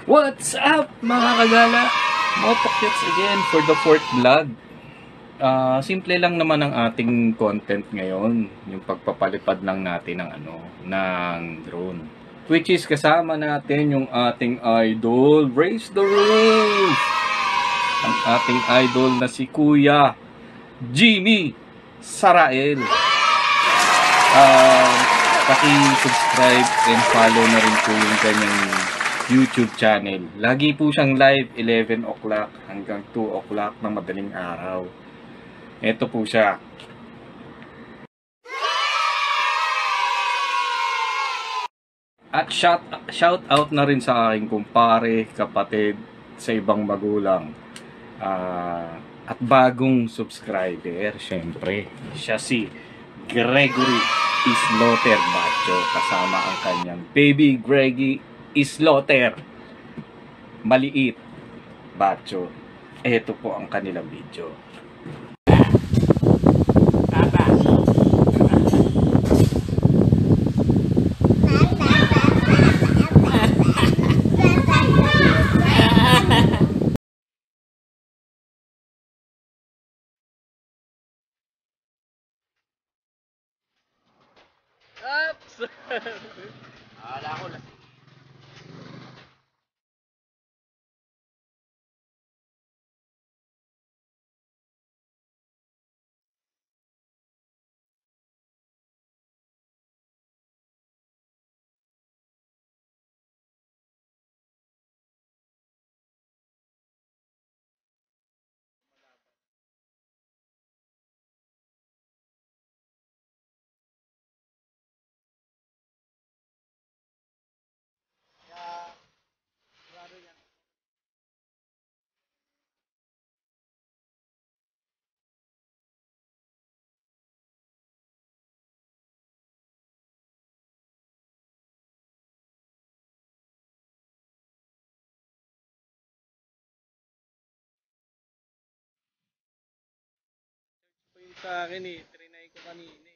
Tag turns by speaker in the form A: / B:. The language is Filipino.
A: What's up mga kagala? Motokyats again for the fourth vlog. Simple lang naman ang ating content ngayon. Yung pagpapalipad lang natin ng drone. Which is kasama natin yung ating idol, Raise the Roof! Ang ating idol na si Kuya Jimmy Sarael. Paki-subscribe and follow na rin po yung kanyang YouTube channel. Lagi po siyang live 11 o'clock hanggang 2 o'clock ng madaling araw. Ito po siya. At shout out na rin sa aking kumpare, kapatid, sa ibang magulang. At bagong subscriber, syempre. Siya si Gregory Isloter Bacho, kasama ang kanyang baby Greggy Isloter maliit Bacho. Ito po ang kanilang video. Oops! Akala ko lang. Sa akin trinay ko kanina